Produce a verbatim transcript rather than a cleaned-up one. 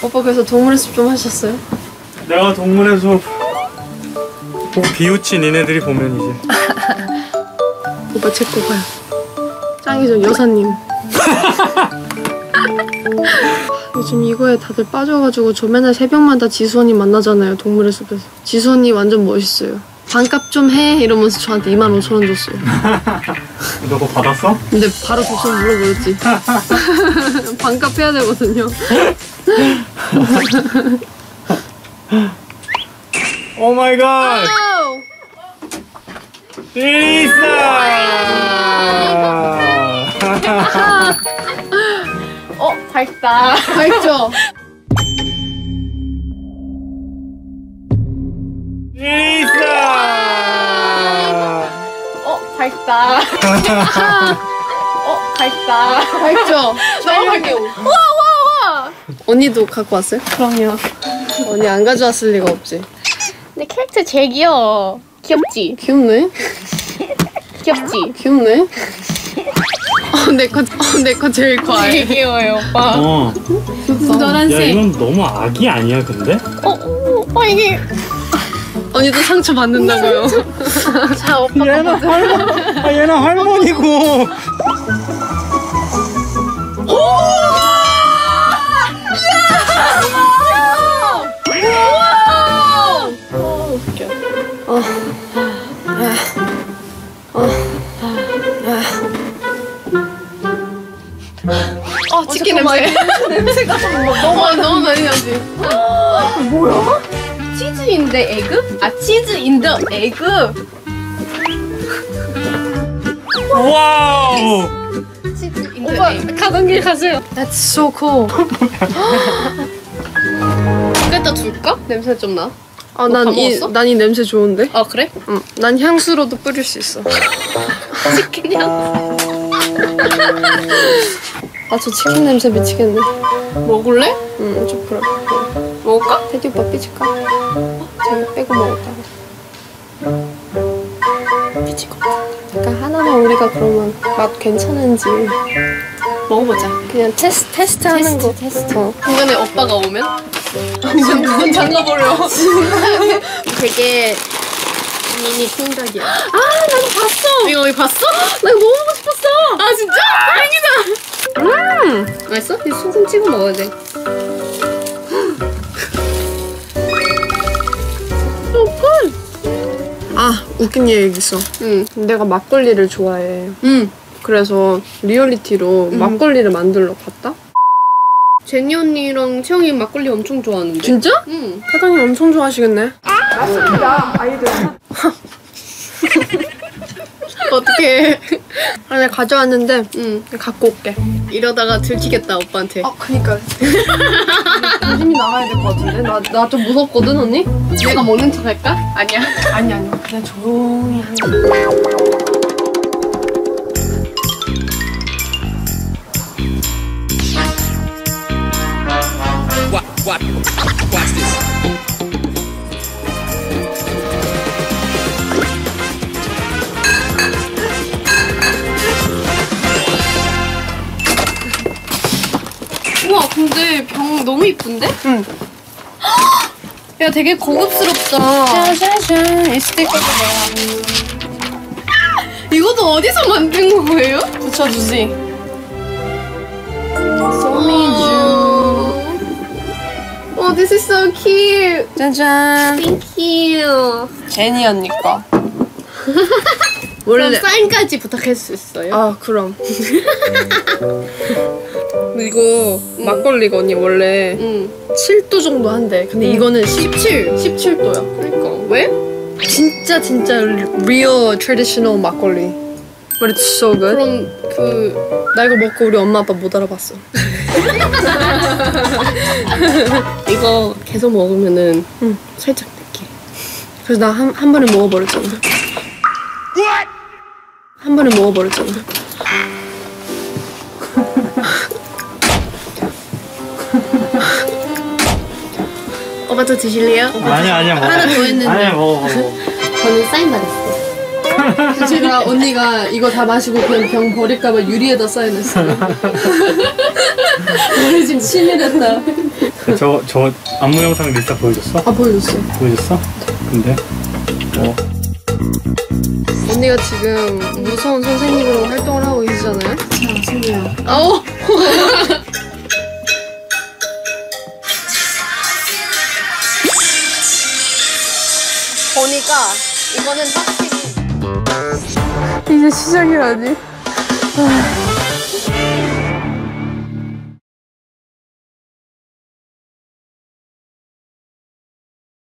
오빠 그래서 동물의 숲 좀 하셨어요? 내가 동물의 숲 꼭 비웃지 니네들이 보면 이제. 오빠 제 거 봐요. 짱이죠 여사님. 요즘 이거에 다들 빠져가지고 저 맨날 새벽마다 지수 언니 만나잖아요 동물의 숲에서. 지수 언니 완전 멋있어요. 반값 좀 해 이러면서 저한테 이만 오천 원 줬어요. 너 그거 받았어? 근데 바로 줬으면 물어버렸지. 반값 해야 되거든요. 오 마이 갓! 리사! 어, 밝다. 밝죠? 리사! 어, 밝다. 어, 밝다. 밝죠? 정확하게. 우와, 우와, 우와! 언니도 갖고 왔어요? 그럼요. 언니 안 가져왔을 리가 없지. 근데 캐릭터 제일 귀여워. 귀엽지? 귀엽네? 귀엽지? 귀엽네? 어, 내 거, 어, 내 거 제일 과해. 제일 귀여워요, 오빠. 어. 야 이건 너무 아기 아니야 근데? 어, 어, 오빠 이게. 언니도 상처 받는다고요? 자, 오빠. 얘는 할머니, 아, 얘는 할머니고. 어, 치킨 냄새. 냄새가 너무, 너무 많이 나지? 뭐야? 치즈인데 에그? 아, 치즈인데 에그? 와우. 치즈인데 오빠, 에그. 가던 길 가세요. That's so cool. 이거다 줄까? 냄새 좀 나. 아, 너 난 다 이, 먹었어? 난 이 냄새 좋은데? 아, 그래? 응. 난 향수로도 뿌릴 수 있어. 치킨 향. 아, 저 치킨 냄새 미치겠네. 먹을래? 응, 좀 그래. 먹을까? 테디 오빠 삐질까? 자기 빼고 먹었다고. 삐질 것 같아. 잠깐 하나만 우리가 그러면 맛 괜찮은지 먹어보자. 그냥 테스, 테스트 하는 거. 테스트. 어. 중간에 오빠가 오면? 문 잠가버려. 되게 미니 통닭이야. 아, 나도 봤어. 이거 어디 봤어? 나 이거 먹어보고 싶었어. 아, 진짜? 다행이다. 음, 맛있어? 이 소금 찍어 먹어야 돼. 아, 웃긴 얘기 있어. 응. 내가 막걸리를 좋아해. 응. 그래서 리얼리티로 음. 막걸리를 만들러 갔다? 제니 언니랑 채영이 막걸리 엄청 좋아하는데. 진짜? 응. 사장님 엄청 좋아하시겠네. 맞습니다, 아이들. 어떡해. 아, 내가 가져왔는데 응. 갖고 올게. 이러다가 들키겠다, 오빠한테. 아, 그니까. 조심히 나가야 될 것 같은데? 나, 나 좀 무섭거든, 언니? 내가 먹는 척 할까? 아니야. 아니, 아니. 그냥 조용히 하는 거. What, what, what's this? 우와, 근데 병 너무 이쁜데? 응. 야, 되게 고급스럽다. 짜자잔. 이 스티커도 뭐야? 이것도 어디서 만든 거예요? 붙여주지. Oh, this is so cute. 짜잔. Thank you. 제니 언니 거. 그럼 사인까지 부탁할 수 있어요? 아, 그럼. 이거 막걸리가 언니 원래 응. 칠 도 정도 한대. 근데 응. 이거는 십칠, 십칠 도야. 그러니까 왜? 진짜 진짜 real traditional 막걸리. But it's so good. 그럼 그 나 이거 먹고 우리 엄마 아빠 못 알아봤어. 이거 계속 먹으면은 응. 살짝 느끼해. 그래서 나 한 한 번에 먹어버렸잖아. 한 번에 먹어버렸잖아. 오빠 더 드실래요? 아니야 아니야 먹어. 하나 더 했는데. 아니야 먹어 먹어. 저는 사인 받았어요. 제가 언니가 이거 다 마시고 그냥 병 버릴까봐 유리에다 사인했어요. 우리 지금 친해졌다. 저, 저 안무 영상 리스타 보여줬어? 아 보여줬어요. 보여줬어? 근데 어 언니가 지금 무서운 선생님으로 활동을 하고 계시잖아요. 맞습니다. 아오. 보니까 이거는 확실히 이제 시작이라니. 아.